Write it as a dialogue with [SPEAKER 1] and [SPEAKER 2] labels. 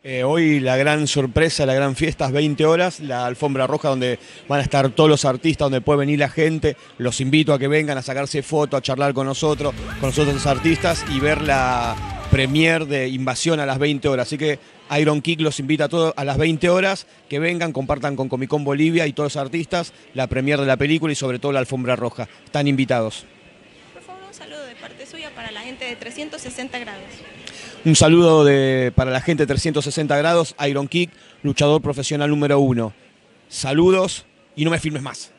[SPEAKER 1] Hoy la gran sorpresa, la gran fiesta es 20 horas, la alfombra roja donde van a estar todos los artistas, donde puede venir la gente. Los invito a que vengan a sacarse fotos, a charlar con nosotros los artistas y ver la premiere de Invasión a las 20 horas. Así que Iron Kick los invita a todos a las 20 horas, que vengan, compartan con Comic Con Bolivia y todos los artistas la premiere de la película y sobre todo la alfombra roja. Están invitados.
[SPEAKER 2] Por favor, un saludo de parte suya para la gente de 360 grados.
[SPEAKER 1] Un saludo para la gente de 360 grados, Iron Kick, luchador profesional número 1. Saludos y no me filmes más.